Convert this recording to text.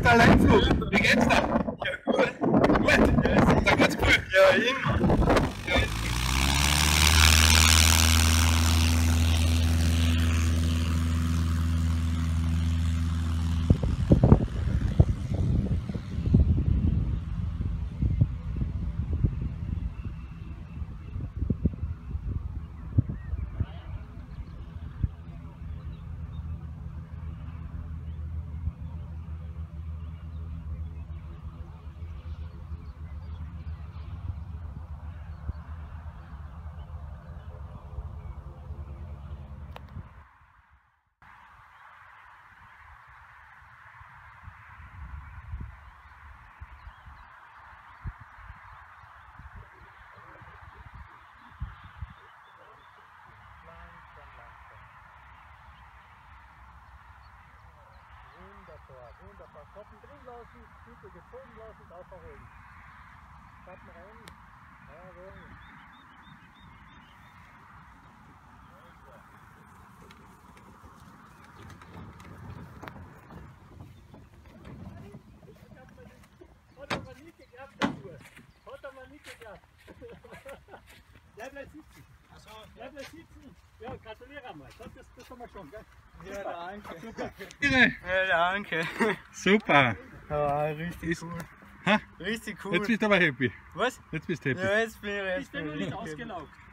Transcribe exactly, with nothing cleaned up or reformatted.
Alleinflug. Wie geht's da? Ja, gut. Gut? Ja, da geht's gut. Ja, immer. Ja, Wunderbar, wunderbar. Kappen drin lassen, Hüte gezogen lassen, aufholen. Kappen rein. Jawohl. Hat aber nicht geklappt dazu. Hat aber nicht geklappt. Bleib mal sitzen. Achso. Bleib mal sitzen. Ja, gratuliere einmal. Das, das, das haben wir schon, gell? Ja, danke. Super. Ja, danke. Super. Ja, richtig Ist, cool. ha? Richtig cool. Jetzt bist du aber happy. Was? Jetzt bist du happy. Ja, jetzt bin ich, jetzt Bist du bin noch ich nicht happy. ausgelaugt?